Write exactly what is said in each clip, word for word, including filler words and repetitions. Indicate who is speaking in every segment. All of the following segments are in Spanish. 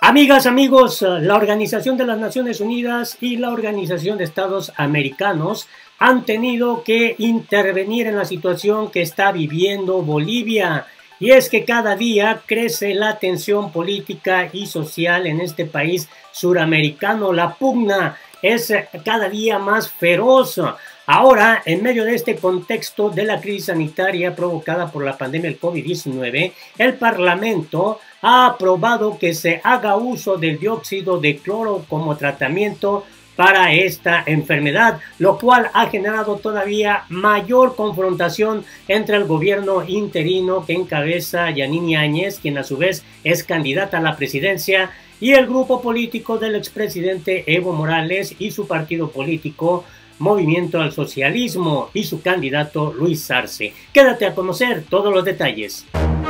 Speaker 1: Amigas, amigos, la Organización de las Naciones Unidas y la Organización de Estados Americanos han tenido que intervenir en la situación que está viviendo Bolivia. Y es que cada día crece la tensión política y social en este país suramericano. La pugna es cada día más feroz. Ahora, en medio de este contexto de la crisis sanitaria provocada por la pandemia del COVID diecinueve, el Parlamento ha aprobado que se haga uso del dióxido de cloro como tratamiento para esta enfermedad, lo cual ha generado todavía mayor confrontación entre el gobierno interino que encabeza Yanine Áñez, quien a su vez es candidata a la presidencia, y el grupo político del expresidente Evo Morales y su partido político Movimiento al Socialismo y su candidato Luis Arce. Quédate a conocer todos los detalles.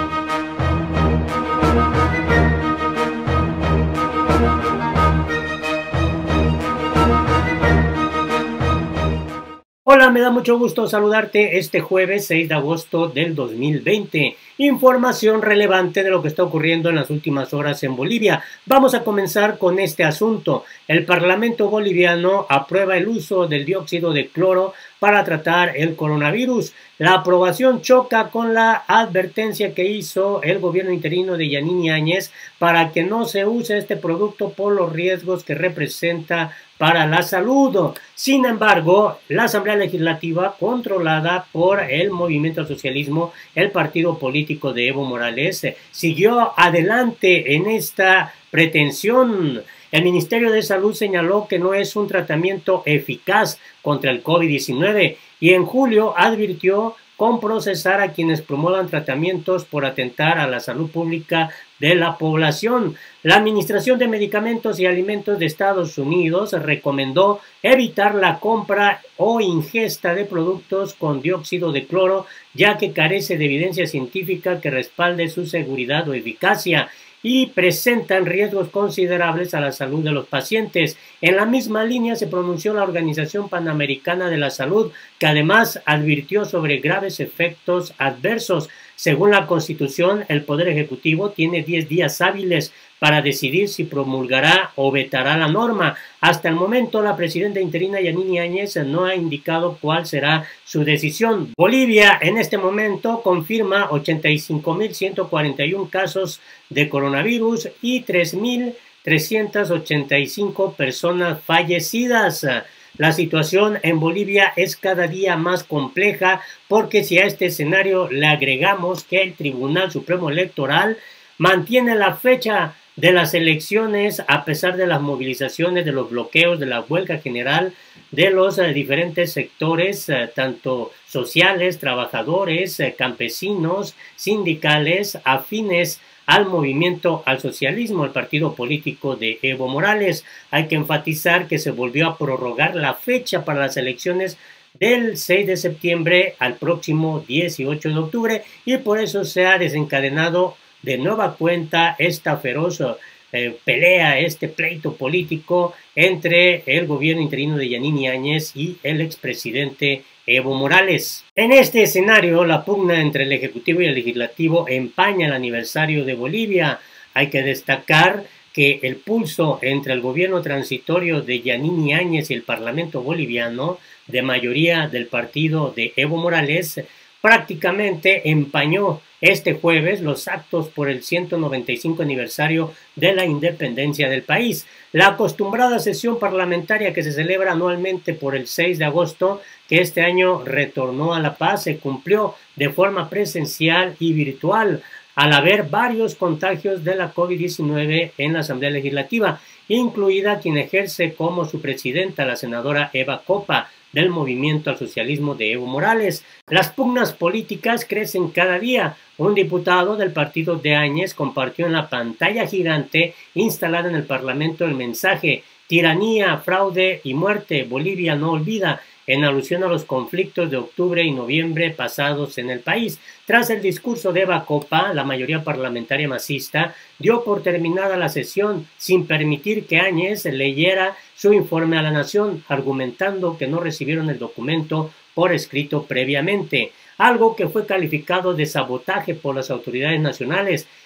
Speaker 1: Hola, me da mucho gusto saludarte este jueves seis de agosto del dos mil veinte. Información relevante de lo que está ocurriendo en las últimas horas en Bolivia. Vamos a comenzar con este asunto. El Parlamento boliviano aprueba el uso del dióxido de cloro para tratar el coronavirus. La aprobación choca con la advertencia que hizo el gobierno interino de Yanine Áñez para que no se use este producto por los riesgos que representa para la salud. Sin embargo, la Asamblea Legislativa, controlada por el Movimiento al Socialismo, el partido político de Evo Morales, siguió adelante en esta pretensión. El Ministerio de Salud señaló que no es un tratamiento eficaz contra el COVID diecinueve y en julio advirtió con procesar a quienes promuevan tratamientos por atentar a la salud pública de la población. La Administración de Medicamentos y Alimentos de Estados Unidos recomendó evitar la compra o ingesta de productos con dióxido de cloro, ya que carece de evidencia científica que respalde su seguridad o eficacia y presentan riesgos considerables a la salud de los pacientes. En la misma línea se pronunció la Organización Panamericana de la Salud, que además advirtió sobre graves efectos adversos. Según la Constitución, el Poder Ejecutivo tiene diez días hábiles para decidir si promulgará o vetará la norma. Hasta el momento, la presidenta interina Yanine Áñez no ha indicado cuál será su decisión. Bolivia, en este momento, confirma ochenta y cinco mil ciento cuarenta y uno casos de coronavirus y tres mil trescientas ochenta y cinco personas fallecidas. La situación en Bolivia es cada día más compleja porque si a este escenario le agregamos que el Tribunal Supremo Electoral mantiene la fecha de las elecciones a pesar de las movilizaciones, de los bloqueos, de la huelga general de los eh, diferentes sectores, eh, tanto sociales, trabajadores, eh, campesinos, sindicales, afines al movimiento al socialismo, el partido político de Evo Morales. Hay que enfatizar que se volvió a prorrogar la fecha para las elecciones del seis de septiembre al próximo dieciocho de octubre y por eso se ha desencadenado de nueva cuenta esta feroz eh, pelea, este pleito político entre el gobierno interino de Yanine Áñez y el expresidente Evo Morales. En este escenario, la pugna entre el Ejecutivo y el Legislativo empaña el aniversario de Bolivia. Hay que destacar que el pulso entre el gobierno transitorio de Yanine Áñez y el Parlamento boliviano, de mayoría del partido de Evo Morales, prácticamente empañó este jueves los actos por el ciento noventa y cinco aniversario de la independencia del país. La acostumbrada sesión parlamentaria que se celebra anualmente por el seis de agosto, que este año retornó a La Paz, se cumplió de forma presencial y virtual, al haber varios contagios de la COVID diecinueve en la Asamblea Legislativa, incluida quien ejerce como su presidenta, la senadora Eva Copa, del Movimiento al Socialismo de Evo Morales. Las pugnas políticas crecen cada día. Un diputado del partido de Áñez compartió en la pantalla gigante instalada en el Parlamento el mensaje «Tiranía, fraude y muerte, Bolivia no olvida», en alusión a los conflictos de octubre y noviembre pasados en el país. Tras el discurso de Eva Copa, la mayoría parlamentaria masista dio por terminada la sesión sin permitir que Áñez leyera su informe a la nación, argumentando que no recibieron el documento por escrito previamente, algo que fue calificado de sabotaje por las autoridades nacionales,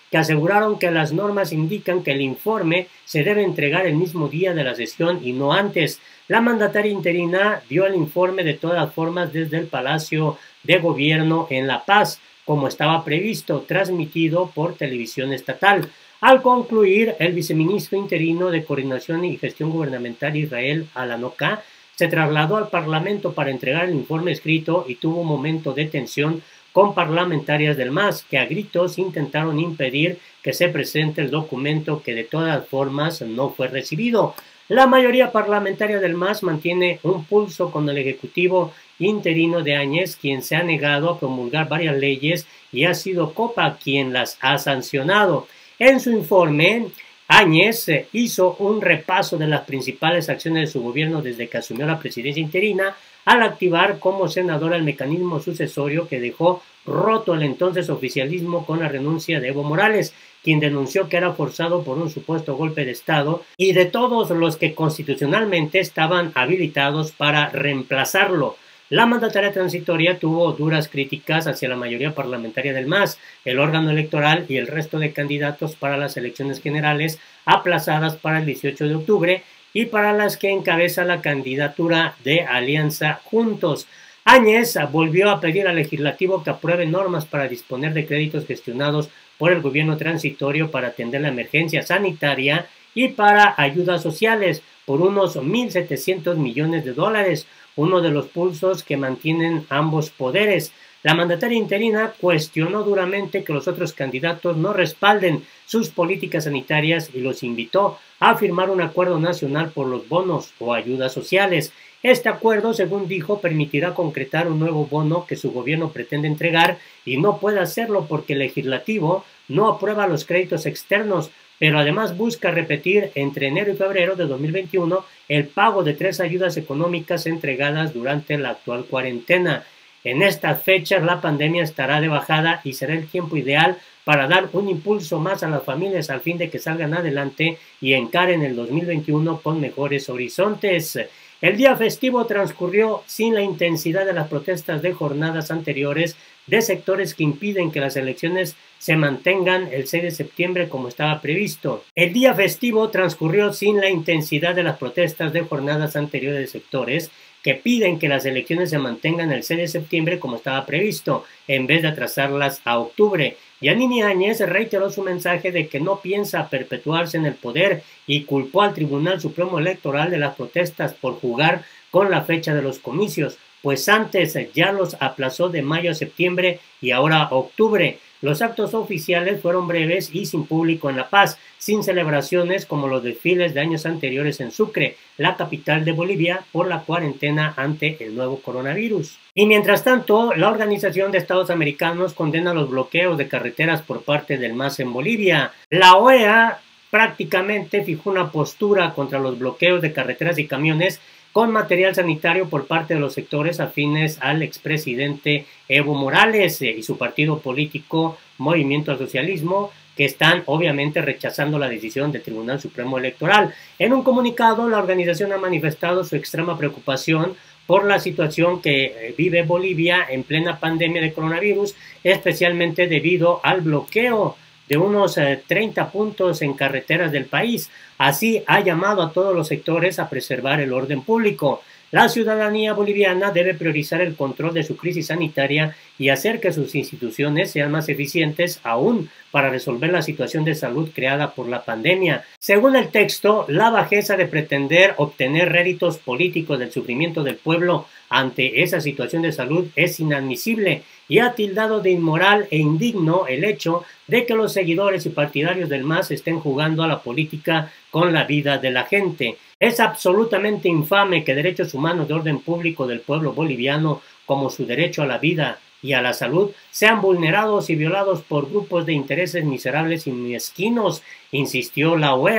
Speaker 1: que aseguraron que las normas indican que el informe se debe entregar el mismo día de la sesión y no antes. La mandataria interina dio el informe de todas formas desde el Palacio de Gobierno en La Paz, como estaba previsto, transmitido por televisión estatal. Al concluir, el viceministro interino de Coordinación y Gestión Gubernamental, Israel Alanoca, se trasladó al Parlamento para entregar el informe escrito y tuvo un momento de tensión con parlamentarias del M A S, que a gritos intentaron impedir que se presente el documento que de todas formas no fue recibido. La mayoría parlamentaria del M A S mantiene un pulso con el Ejecutivo interino de Áñez, quien se ha negado a promulgar varias leyes y ha sido Copa quien las ha sancionado. En su informe, Áñez hizo un repaso de las principales acciones de su gobierno desde que asumió la presidencia interina, al activar como senadora el mecanismo sucesorio que dejó roto el entonces oficialismo con la renuncia de Evo Morales, quien denunció que era forzado por un supuesto golpe de Estado, y de todos los que constitucionalmente estaban habilitados para reemplazarlo. La mandataria transitoria tuvo duras críticas hacia la mayoría parlamentaria del M A S, el órgano electoral y el resto de candidatos para las elecciones generales aplazadas para el dieciocho de octubre y para las que encabeza la candidatura de Alianza Juntos. Áñez volvió a pedir al legislativo que apruebe normas para disponer de créditos gestionados por el gobierno transitorio para atender la emergencia sanitaria y para ayudas sociales por unos mil setecientos millones de dólares, uno de los pulsos que mantienen ambos poderes. La mandataria interina cuestionó duramente que los otros candidatos no respalden sus políticas sanitarias y los invitó a firmar un acuerdo nacional por los bonos o ayudas sociales. Este acuerdo, según dijo, permitirá concretar un nuevo bono que su gobierno pretende entregar y no puede hacerlo porque el legislativo no aprueba los créditos externos, pero además busca repetir entre enero y febrero de dos mil veintiuno el pago de tres ayudas económicas entregadas durante la actual cuarentena. En estas fechas la pandemia estará de bajada y será el tiempo ideal para dar un impulso más a las familias al fin de que salgan adelante y encaren el dos mil veintiuno con mejores horizontes. El día festivo transcurrió sin la intensidad de las protestas de jornadas anteriores de sectores que impiden que las elecciones se mantengan el seis de septiembre como estaba previsto. El día festivo transcurrió sin la intensidad de las protestas de jornadas anteriores de sectores que piden que las elecciones se mantengan el seis de septiembre como estaba previsto, en vez de atrasarlas a octubre. Yanine Áñez reiteró su mensaje de que no piensa perpetuarse en el poder y culpó al Tribunal Supremo Electoral de las protestas por jugar con la fecha de los comicios, pues antes ya los aplazó de mayo a septiembre y ahora a octubre. Los actos oficiales fueron breves y sin público en La Paz, sin celebraciones como los desfiles de años anteriores en Sucre, la capital de Bolivia, por la cuarentena ante el nuevo coronavirus. Y mientras tanto, la Organización de Estados Americanos condena los bloqueos de carreteras por parte del M A S en Bolivia. La O E A prácticamente fijó una postura contra los bloqueos de carreteras y camiones con material sanitario por parte de los sectores afines al expresidente Evo Morales y su partido político Movimiento al Socialismo, que están obviamente rechazando la decisión del Tribunal Supremo Electoral. En un comunicado, la organización ha manifestado su extrema preocupación por la situación que vive Bolivia en plena pandemia de coronavirus, especialmente debido al bloqueo de unos eh, treinta puntos en carreteras del país. Así ha llamado a todos los sectores a preservar el orden público. La ciudadanía boliviana debe priorizar el control de su crisis sanitaria y hacer que sus instituciones sean más eficientes aún para resolver la situación de salud creada por la pandemia. Según el texto, la bajeza de pretender obtener réditos políticos del sufrimiento del pueblo ante esa situación de salud es inadmisible y ha tildado de inmoral e indigno el hecho de que los seguidores y partidarios del M A S estén jugando a la política con la vida de la gente. Es absolutamente infame que derechos humanos de orden público del pueblo boliviano, como su derecho a la vida y a la salud, sean vulnerados y violados por grupos de intereses miserables y mezquinos, insistió la O E A.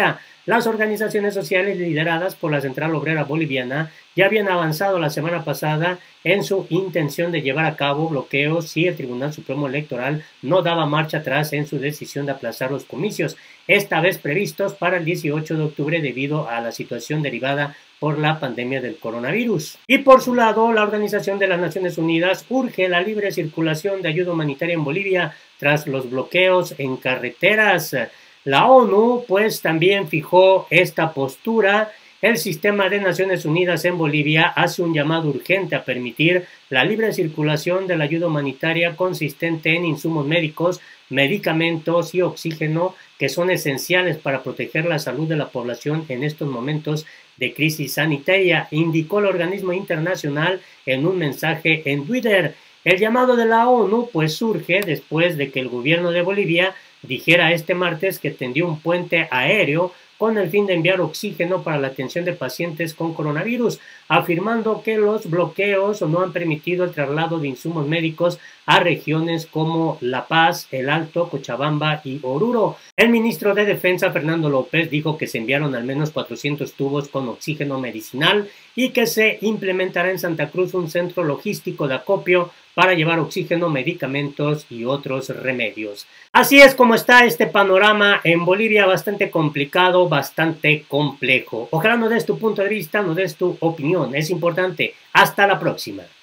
Speaker 1: Las organizaciones sociales lideradas por la Central Obrera Boliviana ya habían avanzado la semana pasada en su intención de llevar a cabo bloqueos si el Tribunal Supremo Electoral no daba marcha atrás en su decisión de aplazar los comicios, esta vez previstos para el dieciocho de octubre debido a la situación derivada por la pandemia del coronavirus. Y por su lado, la Organización de las Naciones Unidas urge la libre circulación de ayuda humanitaria en Bolivia tras los bloqueos en carreteras. La ONU, pues, también fijó esta postura. El Sistema de Naciones Unidas en Bolivia hace un llamado urgente a permitir la libre circulación de la ayuda humanitaria consistente en insumos médicos, medicamentos y oxígeno que son esenciales para proteger la salud de la población en estos momentos de crisis sanitaria, indicó el organismo internacional en un mensaje en Twitter. El llamado de la ONU pues surge después de que el gobierno de Bolivia dijera este martes que tendió un puente aéreo con el fin de enviar oxígeno para la atención de pacientes con coronavirus, afirmando que los bloqueos no han permitido el traslado de insumos médicos a regiones como La Paz, El Alto, Cochabamba y Oruro. El ministro de Defensa, Fernando López, dijo que se enviaron al menos cuatrocientos tubos con oxígeno medicinal y que se implementará en Santa Cruz un centro logístico de acopio para llevar oxígeno, medicamentos y otros remedios. Así es como está este panorama en Bolivia, bastante complicado, bastante complejo. Ojalá nos des tu punto de vista, nos des tu opinión, es importante. Hasta la próxima.